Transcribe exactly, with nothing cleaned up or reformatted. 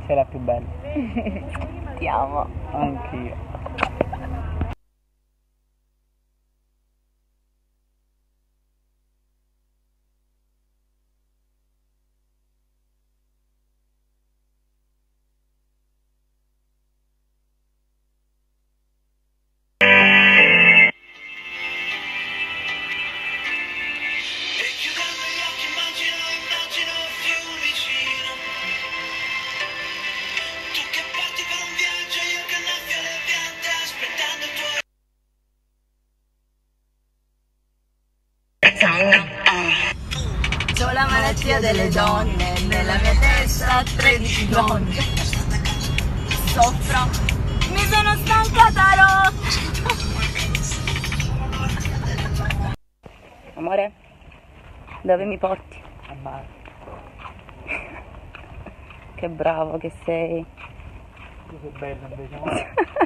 Sei la più bella. Ti amo. Anch'io. C'ho la malattia delle donne, nella mia testa tredici donne. Soffro, mi sono stancata rotta. Amore, dove mi porti? A mare. Che bravo che sei. Tu sei bella invece, amore.